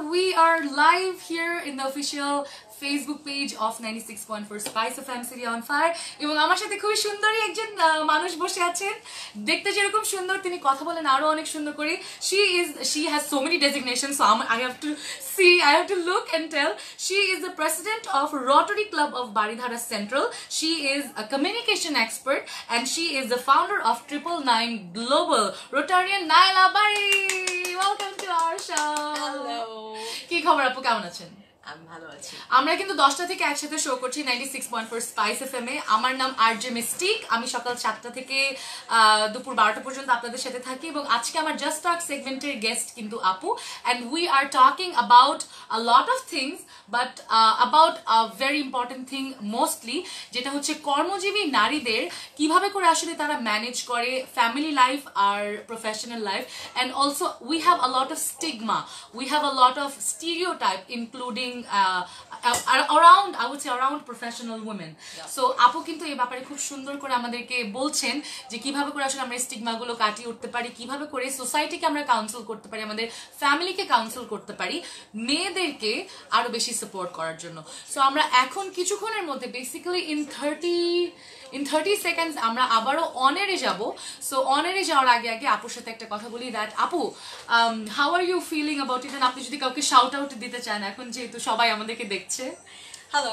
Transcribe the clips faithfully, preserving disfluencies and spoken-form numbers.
we are live here in the official Facebook page of ninety-six point four Spice F M City on Fire এবং আমার সাথে খুব সুন্দরী একজন মানুষ বসে আছেন দেখতে যেরকম সুন্দর তিনি কথা বলেন আরো অনেক সুন্দর করে she is she has so many designations so I have to see I have to look and tell she is the president of Rotary Club of Baridhara Central she is a communication expert and she is the founder of Triple Nine Global Rotarian Naila Bari welcome to our show hello কি খবর আপু কেমন আছেন আমি ভালো আছি আমরা কিন্তু দশটা থেকে একসাথে শো করছি ninety-six point four Spice FM এ আমার নাম আরজে মিস্টিক আমি সকাল সাতটা থেকে দুপুর বারোটা পর্যন্ত আপনাদের সাথে থাকি এবং আজকে আমার জাস্ট টক সেগমেন্টের গেস্ট কিন্তু আপু and we are talking about a lot of things but uh, about a very important thing mostly যেটা হচ্ছে কর্মজীবী নারীদের কিভাবে করে আসলে তারা ম্যানেজ করে ফ্যামিলি লাইফ আর professional life and also we have a lot of stigma we have a lot of stereotype including Uh, around I would say around professional women so আপু কিন্তু এই ব্যাপারে খুব সুন্দর করে আমাদেরকে বলছেন যে কিভাবে করে আসলে আমরা স্টিগমা গুলো কাটিয়ে উঠতে পারি কিভাবে করে সোসাইটিকে আমরা কাউন্সিল করতে পারি আমাদের ফ্যামিলিকে কাউন্সিল করতে পারি মেয়েদেরকে আরো বেশি সাপোর্ট করার জন্য সো আমরা এখন কিছুক্ষণের মধ্যে basically in thirty in thirty seconds আমরা আবারো অনেরে যাব সো অনেরে যাওয়ার আগে আগে আপুর সাথে একটা কথা বলি দ্যাট আপু how are you feeling about it and আপনি যদি কাউকে শাউট আউট দিতে চান এখন যেহেতু সবাই আমাদেরকে দেখছে হ্যালো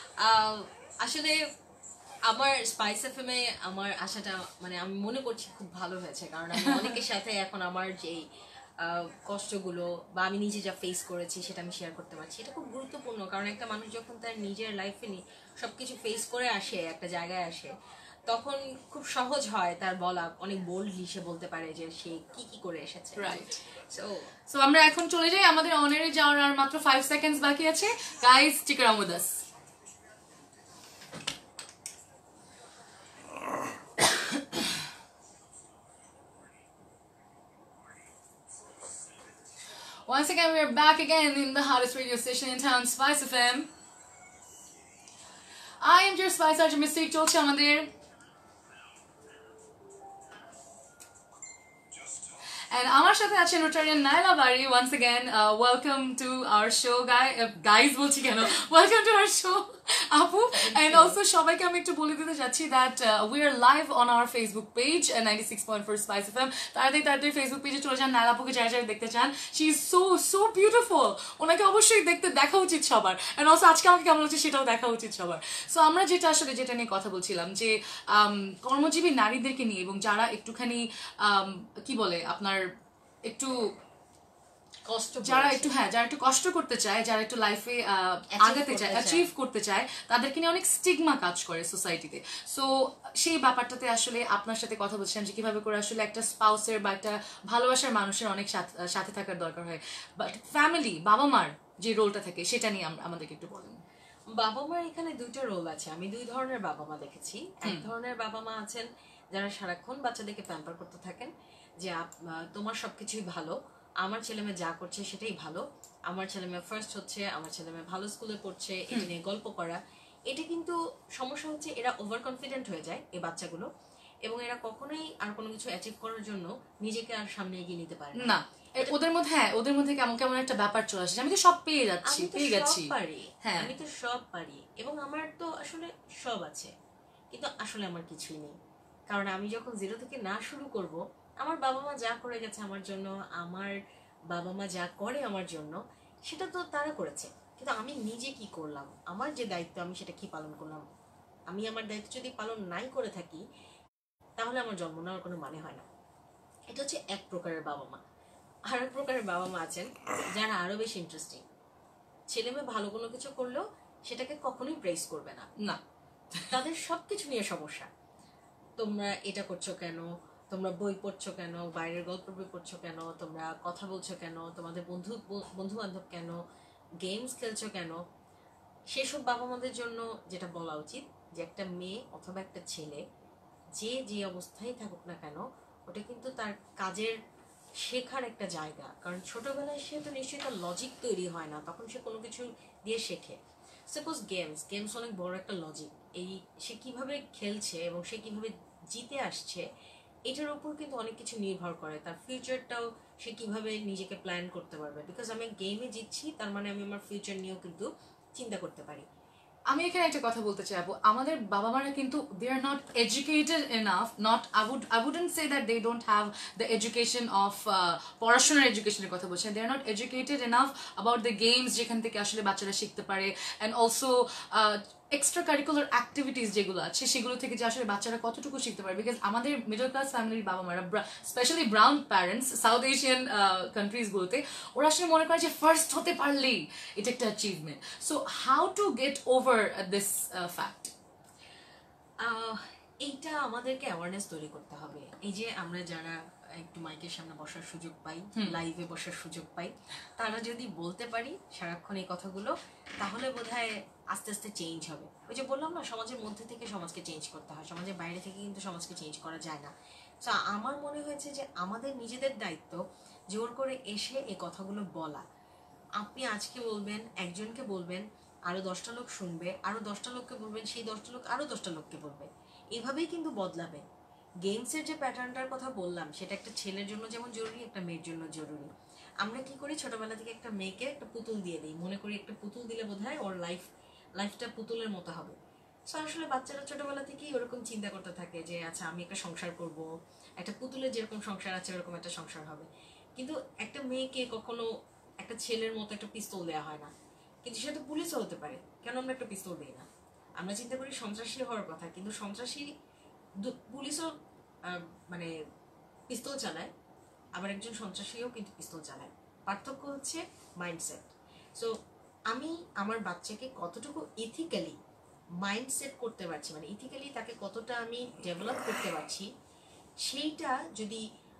আসলে আমার স্পাইস এফএম এ আমার আশাটা মানে আমি মনে করছি খুব ভালো হয়েছে কারণ আমি অনেকের সাথে এখন আমার যে কষ্টগুলো বা আমি নিজে যা ফেস করেছি সেটা আমি শেয়ার করতে পারছি এটা খুব গুরুত্বপূর্ণ কারণ একটা মানুষ যখন তার নিজের লাইফে নিয়ে সবকিছু ফেস করে আসে একটা জায়গায় আসে তখন খুব সহজ হয় তার বলা অনেক বোল্ডলি সে বলতে পারে যে সে কি কি করে এসেছে রাইট সো সো আমরা এখন চলে যাই আমাদের অনারে যাওয়ার আর মাত্র five seconds বাকি আছে guys stick around with us Once again, we are back again in the hottest radio station in town, Spice F M. I am your Spice Archer Mystique চলছে আমাদের and আমার সাথে আছেন Rotarian Naila Bari once again uh, welcome to our show guy uh, guys বলছি কেন welcome to our show আপু and also সবাইকে আমি একটু বলে দিতে যাচ্ছি that uh, we are live on our Facebook page uh, ninety-six point four Spice F M তাড়াতাড়ি তাড়াতাড়ি Facebook পেজে চলে যান নাইলা আপুকে যারা যারা দেখতে চান she is so so beautiful ওনাকে অবশ্যই দেখতে দেখা উচিত সবার and also আজকে আমাকে কেমন লাগছে সেটাও দেখা উচিত সবার সো আমরা যেটা আসলে যেটা নিয়ে কথা বলছিলাম যে কর্মজীবী নারীদেরকে নিয়ে এবং যারা একটুখানি কি বলে আপনার একটু কষ্ট যারা একটু হ্যাঁ যারা একটু কষ্ট করতে চায় যারা একটু লাইফে আগাতে চায় অ্যাচিভ করতে চায় তাদেরকে নিয়ে অনেক স্টিগমা কাজ করে সোসাইটিতে সো সেই ব্যাপারটাতে আসলে আপনার সাথে কথা বলছিলাম যে কিভাবে করে আসলে একটা স্পাউসের বা একটা ভালোবাসার মানুষের অনেক সাথে থাকার দরকার হয় বাট ফ্যামিলি বাবা মার যে রোলটা থাকে সেটা নিয়ে আমাদেরকে একটু বলেন বাবা মার এখানে দুইটা রোল আছে আমি দুই ধরনের বাবা মা দেখেছি এক ধরনের বাবা মা আছেন যারা সারাক্ষণ বাচ্চাদেরকে প্যাম্পার করতে থাকেন যে তোমার সবকিছুই ভালো আমার ছেলে মেয়ে যা করছে সেটাই ভালো আমার ছেলে মেয়ে ফার্স্ট হচ্ছে আমার ছেলে মেয়ে ভালো স্কুলে পড়ছে এটা নিয়ে গল্প করা এটা কিন্তু সমস্যা হচ্ছে এরা ওভার কনফিডেন্ট হয়ে যায় এই বাচ্চাগুলো এবং এরা কখনোই আর কোনো কিছু অ্যাচিভ করার জন্য নিজেকে আর সামনে এগিয়ে নিতে পারে না ওদের মধ্যে হ্যাঁ ওদের মধ্যে কেমন কেমন একটা ব্যাপার চলে আসছে আমি তো সব পেয়ে যাচ্ছি পেয়ে গেছি হ্যাঁ আমি তো সব পারি এবং আমার তো আসলে সব আছে কিন্তু আসলে আমার কিছুই নেই কারণ আমি যখন জিরো থেকে না শুরু করব আমার বাবা মা যা করে গেছে আমার জন্য আমার বাবা মা যা করে আমার জন্য সেটা তো তারা করেছে কিন্তু আমি নিজে কি করলাম আমার যে দায়িত্ব আমি সেটা কি পালন করলাম আমি আমার দায়িত্ব যদি পালন নাই করে থাকি তাহলে আমার জন্ম নেওয়ার কোনো মানে হয় না এটা হচ্ছে এক প্রকারের বাবা মা আর এক প্রকারের বাবা মা আছেন যারা আরো বেশি ইন্টারেস্টিং ছেলে মেয়ে ভালো কোনো কিছু করলেও সেটাকে কখনোই প্রেস করবে না না তাদের সবকিছু নিয়ে সমস্যা তোমরা এটা করছো কেন তোমরা বই পড়ছো কেন বাইরের গল্প বই পড়ছো কেন তোমরা কথা বলছো কেন তোমাদের বন্ধু বন্ধু বান্ধব কেন গেমস খেলছো কেন সেসব বাবা মাদের জন্য যেটা বলা উচিত যে একটা মেয়ে অথবা একটা ছেলে যে যে অবস্থায় থাকুক না কেন ওটা কিন্তু তার কাজের শেখার একটা জায়গা কারণ ছোটবেলায় সে তো নিশ্চয়ই তার লজিক তৈরি হয় না তখন সে কোনো কিছু দিয়ে শেখে সাপোজ গেমস গেমস অনেক বড় একটা লজিক এই সে কিভাবে খেলছে এবং সে কিভাবে জিতে আসছে এটার উপর কিন্তু অনেক কিছু নির্ভর করে, তার ফিউচারটাও সে কিভাবে নিজেকে প্ল্যান করতে পারবে। বিকজ আমি গেমে জিতছি, তার মানে আমি আমার ফিউচার নিয়েও কিন্তু চিন্তা করতে পারি। আমি এখানে একটা কথা বলতে চাইবো, আমাদের বাবা মারা কিন্তু they are not educated enough, not I would I wouldn't say that they don't have the education of পড়াশোনার এডুকেশনের কথা বলছেন, they are not educated enough about the games যেখান থেকে আসলে বাচ্চারা শিখতে পারে, and also extracurricular activities যেগুলো আছে সেগুলো থেকে যে আসলে বাচ্চারা কতটুকু শিখতে পারে। বিকজ আমাদের মিডল ক্লাস ফ্যামিলির বাবা মারা, specially brown parents South Asian কান্ট্রিজগুলোতে, ওরা আসলে মনে করে যে ফার্স্ট হতে পারলেই এটা একটা achievement. So how to get over this fact? এইটা আমাদেরকে অ্যাওয়ারনেস তৈরি করতে হবে। এই যে আমরা যারা একটু মাইকের সামনে বসার সুযোগ পাই, লাইভে বসার সুযোগ পাই, তারা যদি বলতে পারি সারাক্ষণ এই কথাগুলো, তাহলে বোধহয় আস্তে আস্তে চেঞ্জ হবে। ওই যে বললাম না, সমাজের মধ্যে থেকে সমাজকে চেঞ্জ করতে হয়, সমাজের বাইরে থেকে কিন্তু সমাজকে চেঞ্জ করা যায় না। তো আমার মনে হয়েছে যে আমাদের নিজেদের দায়িত্ব জোর করে এসে এই কথাগুলো বলা। আপনি আজকে বলবেন, একজনকে বলবেন, আরো দশটা লোক শুনবে, আরো দশটা লোককে বলবেন, সেই দশটা লোক আরো দশটা লোককে বলবে, এভাবেই কিন্তু বদলাবে। গেমসের যে প্যাটার্নটার কথা বললাম, সেটা একটা ছেলের জন্য যেমন জরুরি, একটা মেয়ের জন্য জরুরি। আমরা কি করি, ছোটবেলা থেকে একটা মেয়েকে একটা পুতুল দিয়ে দিই, মনে করি একটা পুতুল দিলে বোধহয় ওর লাইফ লাইফটা পুতুলের মতো হবে। সো আসলে বাচ্চারা ছোটবেলা থেকেই ওরকম চিন্তা করতে থাকে যে আচ্ছা আমি একটা সংসার করব, একটা পুতুলের যেরকম সংসার আছে ওরকম একটা সংসার হবে। কিন্তু একটা মেয়েকে কখনো একটা ছেলের মতো একটা পিস্তল দেওয়া হয় না। কিন্তু সে তো পুলিশও হতে পারে, কেন আমরা একটা পিস্তল দিই না? আমরা চিন্তা করি সন্ত্রাসী হওয়ার কথা, কিন্তু সন্ত্রাসী পুলিশও মানে পিস্তল চালায়, আবার একজন সন্ত্রাসীও কিন্তু পিস্তল চালায়। পার্থক্য হচ্ছে মাইন্ডসেট। সো আমি আমার বাচ্চাকে কতটুকু ইথিক্যালি মাইন্ডসেট করতে পারছি, মানে ইথিক্যালি তাকে কতটা আমি ডেভেলপ করতে পারছি, সেইটা যদি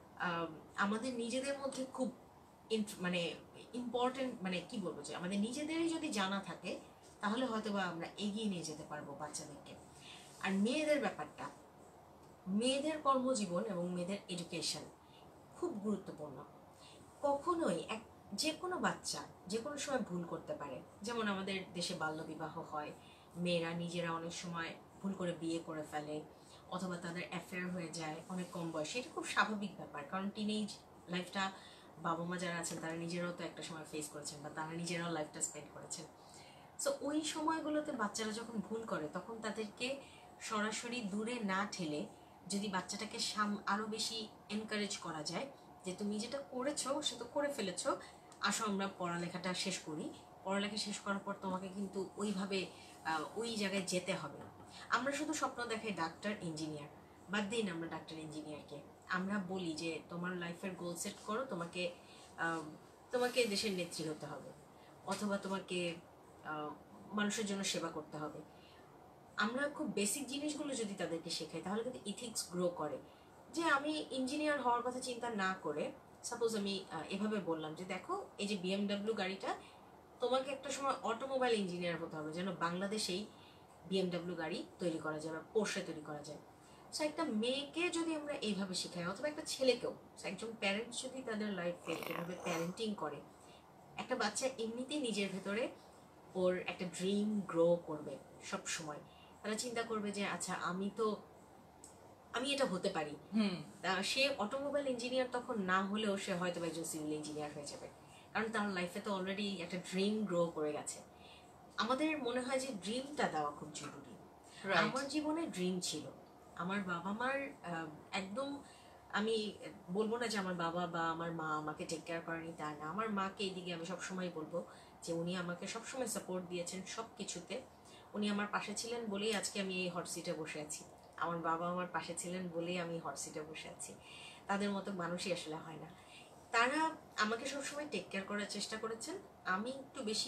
আমাদের নিজেদের মধ্যে খুব মানে ইম্পর্টেন্ট, মানে কি বলবো, যে আমাদের নিজেদেরই যদি জানা থাকে, তাহলে হয়তো বা আমরা এগিয়ে নিয়ে যেতে পারবো বাচ্চাদেরকে। আর মেয়েদের ব্যাপারটা, মেয়েদের কর্মজীবন এবং মেয়েদের এডুকেশন খুব গুরুত্বপূর্ণ। কখনোই এক যে কোনো বাচ্চা যে কোনো সময় ভুল করতে পারে। যেমন আমাদের দেশে বাল্যবিবাহ হয়, মেয়েরা নিজেরা অনেক সময় ভুল করে বিয়ে করে ফেলে, অথবা তাদের অ্যাফেয়ার হয়ে যায় অনেক কম বয়সে। এটা খুব স্বাভাবিক ব্যাপার, কারণ টিনেজ লাইফটা বাবা মা যারা আছেন তারা নিজেরাও তো একটা সময় ফেস করেছেন, বা তারা নিজেরাও লাইফটা স্পেন্ড করেছেন। সো ওই সময়গুলোতে বাচ্চারা যখন ভুল করে, তখন তাদেরকে সরাসরি দূরে না ঠেলে যদি বাচ্চাটাকে সাম আরও বেশি এনকারেজ করা যায় যে তুমি যেটা করেছো সে তো করে ফেলেছো, আসো আমরা পড়ালেখাটা শেষ করি, পড়ালেখা শেষ করার পর তোমাকে কিন্তু ওইভাবে ওই জায়গায় যেতে হবে। আমরা শুধু স্বপ্ন দেখাই ডাক্তার ইঞ্জিনিয়ার, বাদ দিন আমরা ডাক্তার ইঞ্জিনিয়ারকে, আমরা বলি যে তোমার লাইফের গোল সেট করো, তোমাকে তোমাকে দেশের নেত্রী হতে হবে, অথবা তোমাকে মানুষের জন্য সেবা করতে হবে। আমরা খুব বেসিক জিনিসগুলো যদি তাদেরকে শেখাই, তাহলে কিন্তু ইথিক্স গ্রো করে। যে আমি ইঞ্জিনিয়ার হওয়ার কথা চিন্তা না করে, সাপোজ আমি এভাবে বললাম যে দেখো এই যে বিএমডাব্লিউ গাড়িটা, তোমাকে একটা সময় অটোমোবাইল ইঞ্জিনিয়ার হতে হবে, যেন বাংলাদেশেই বিএমডাব্লিউ গাড়ি তৈরি করা যায় বা পোর্শে তৈরি করা যায়। সো একটা মেয়েকে যদি আমরা এইভাবে শেখাই, অথবা একটা ছেলেকেও, একজন প্যারেন্টস যদি তাদের লাইফে এভাবে প্যারেন্টিং করে, একটা বাচ্চা এমনিতেই নিজের ভেতরে ওর একটা ড্রিম গ্রো করবে সব সময়। তারা চিন্তা করবে যে আচ্ছা আমি তো আমি এটা হতে পারি। সে অটোমোবাইল ইঞ্জিনিয়ার তখন না হলেও সে হয়তো একজন সিভিল ইঞ্জিনিয়ার হয়ে যাবে, কারণ তার লাইফে তো অলরেডি একটা ড্রিম গ্রো করে গেছে। আমাদের মনে হয় যে ড্রিমটা দেওয়া খুব জরুরি। আমার জীবনে ড্রিম ছিল, আমার বাবা মার একদম, আমি বলবো না যে আমার বাবা বা আমার মা আমাকে টেক কেয়ার করেনি, তা না। আমার মাকে এইদিকে আমি সবসময় বলবো যে উনি আমাকে সবসময় সাপোর্ট দিয়েছেন সব কিছুতে। উনি আমার পাশে ছিলেন বলেই আজকে আমি এই হট সিটে বসে আছি, আমার বাবা আমার পাশে ছিলেন বলেই আমি হট সিটে বসে আছি। তাদের মতো মানুষই আসলে হয় না। তারা আমাকে সবসময় টেক কেয়ার করার চেষ্টা করেছেন। আমি একটু বেশি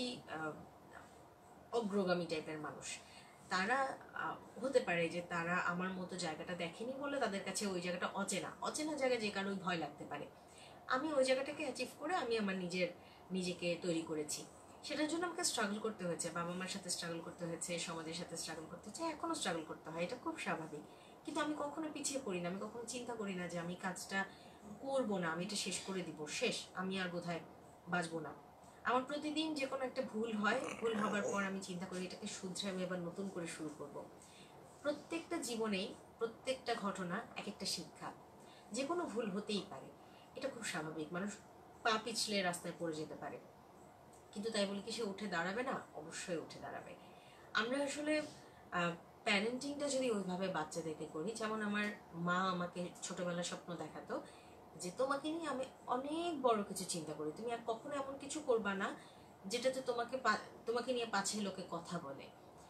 অগ্রগামী টাইপের মানুষ। তারা হতে পারে যে তারা আমার মতো জায়গাটা দেখেনি বলে তাদের কাছে ওই জায়গাটা অচেনা, অচেনা জায়গায় যে কারোই ভয় লাগতে পারে। আমি ওই জায়গাটাকে অ্যাচিভ করে আমি আমার নিজের নিজেকে তৈরি করেছি। সেটার জন্য আমাকে স্ট্রাগল করতে হয়েছে, বাবা মার সাথে স্ট্রাগল করতে হয়েছে, সমাজের সাথে স্ট্রাগল করতে হচ্ছে, এখনো স্ট্রাগল করতে হয়, এটা খুব স্বাভাবিক। কিন্তু আমি কখনো পিছিয়ে পড়ি না, আমি কখনো চিন্তা করি না যে আমি কাজটা করবো না, আমি এটা শেষ করে দিব, শেষ, আমি আর বোধহয় বাঁচবো না। আমার প্রতিদিন যে কোনো একটা ভুল হয়, ভুল হবার পর আমি চিন্তা করি এটাকে শুধরে আমি এবার নতুন করে শুরু করব। প্রত্যেকটা জীবনেই প্রত্যেকটা ঘটনা এক একটা শিক্ষা। যে কোনো ভুল হতেই পারে, এটা খুব স্বাভাবিক। মানুষ পা পিছলে রাস্তায় পড়ে যেতে পারে, কিন্তু তাই বলে কি সে উঠে দাঁড়াবে না? অবশ্যই উঠে দাঁড়াবে। আমরা আসলে প্যারেন্টিংটা যদি ওইভাবে বাচ্চাদেরকে করি, যেমন আমার মা আমাকে ছোটবেলার স্বপ্ন দেখাতো যে তোমাকে নিয়ে আমি অনেক বড় কিছু চিন্তা করি, তুমি আর কখনো এমন কিছু করবা না যেটাতে তোমাকে তোমাকে নিয়ে পাছে লোকে কথা বলে।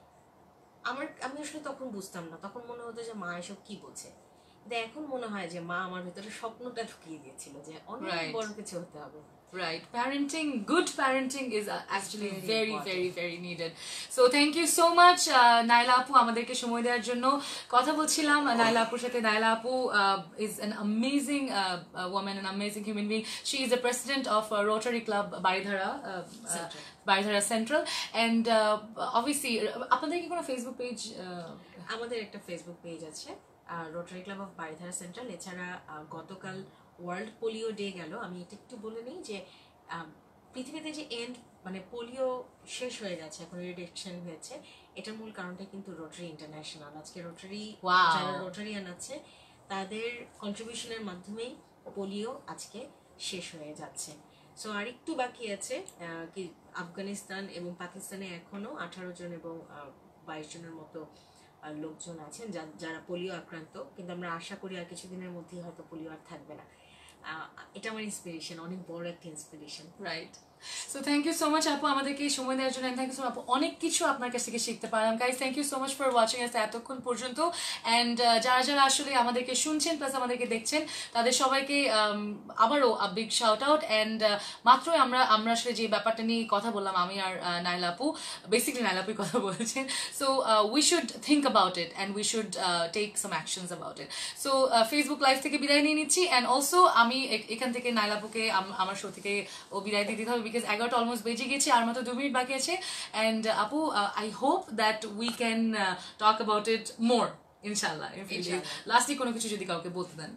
আমার আমি আসলে তখন বুঝতাম না, তখন মনে হতো যে মা এসব কি বলছে। কিন্তু এখন মনে হয় যে মা আমার ভিতরে স্বপ্নটা ঢুকিয়ে দিয়েছিল যে অনেক বড় কিছু হতে হবে। Right, parenting, good parenting is uh, actually very, very, very, very needed. So thank you so much, uh, Naila Apu, আমাদেরকে সময় দেওয়ার জন্য। কথা বলছিলাম Naila Apuর সাথে। Naila Apu uh, is an amazing uh, uh, woman, an amazing human being. She is the president of uh, Rotary Club Baridhara, uh, uh, Baridhara Central, and uh, obviously, আপনাদের কি কোনো ফেসবুক পেজ? আমাদের একটা Facebook page আছে, Rotary Club of Baridhara Central. এছাড়া গতকাল world polio day গেল। আমি এটা একটু বলে নিই যে পৃথিবীতে যে এন্ড মানে পোলিও শেষ হয়ে গেছে, এখন রিডাকশন হয়েছে, এটার মূল কারণটা কিন্তু রোটারি ইন্টারন্যাশনাল। আজকে রোটারি যারা রোটারিয়ান আছে তাদের কন্ট্রিবিউশনের মাধ্যমেই পোলিও আজকে শেষ হয়ে যাচ্ছে। সো আর একটু বাকি আছে, কি আফগানিস্তান এবং পাকিস্তানে এখনো আঠারো জন এবং বাইশ জনের মতো লোকজন আছেন যারা পোলিও আক্রান্ত, কিন্তু আমরা আশা করি আর কিছুদিনের মধ্যেই হয়তো পোলিও আর থাকবে না। এটা আমার ইন্সপিরেশন, অনেক বড় একটা inspiration. Right, so thank you so much আপু আমাদেরকে সময় দেওয়ার জন্য। থ্যাংক ইউ সো মাচ আপু, অনেক কিছু আপনার কাছ থেকে শিখতে পারলাম। Guys, thank you so much for watching us এতক্ষণ পর্যন্ত। অ্যান্ড যারা যারা আসলে আমাদেরকে শুনছেন প্লাস আমাদেরকে দেখছেন, তাদের সবাইকে আবারও a big shout out. And মাত্রই আমরা আমরা আসলে যে ব্যাপারটা নিয়ে কথা বললাম, আমি আর নাইলা আপু, বেসিক্যালি নাইলা আপুই কথা বলেছেন। So we should think about it and we should take some actions about it. So Facebook live থেকে বিদায় নিয়ে নিচ্ছি। অ্যান্ড অলসো আমি এখান থেকে নাইলা আপুকে আমার শো থেকে ও বিদায় দিয়ে দিতে হবে, বিকজ এগারোটা অলমোস্ট বেজে গেছে, আর মাত্র দু মিনিট বাকি আছে। অ্যান্ড আপু, I hope that we can talk about it more ইনশাল্লাহ। লাস্টলি কোনো কিছু যদি কাউকে বলতে দেন?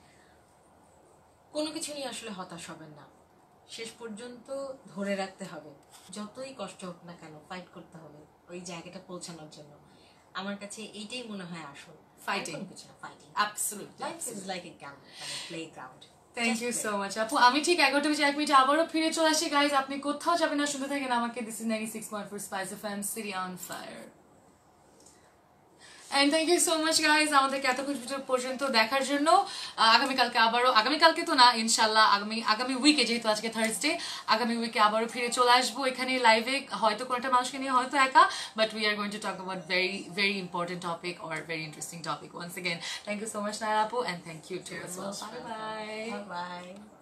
কোনো কিছু নিয়ে আসলে হতাশ হবেন না, শেষ পর্যন্ত ধরে রাখতে হবে। যতই কষ্ট হোক না কেন, ফাইট করতে হবে ওই জায়গাটা পৌঁছানোর জন্য। আমার কাছে এইটাই মনে হয় আসল ফাইটিং। কিছু না, fighting. Absolutely, life is like a ground, মানে playground. Thank you so much আপু। আমি ঠিক এগারোটা বেজে এক মিনিটে আবারও ফিরে চলে আসি। গাইজ, আপনি কোথাও যাবেন না, শুনতে থাকেন আমাকে। This is ninety six point four Spice FM, city on fire. And thank you so much guys আমাদেরকে এতক্ষণ পর্যন্ত দেখার জন্য। আগামীকালকে আবারও, আগামীকালকে তো না, ইনশাল্লাহ আগামী আগামী উইকে, যেহেতু আজকে থার্সডে, আগামী উইকে আবারও ফিরে চলে আসবো এখানে লাইভে, হয়তো কোনোটা মানুষকে নিয়ে, হয়তো একা, but we are going to talk about very very important topic or very interesting topic. Once again thank you so much Naila আপু, and thank you too as well. Bye bye. By.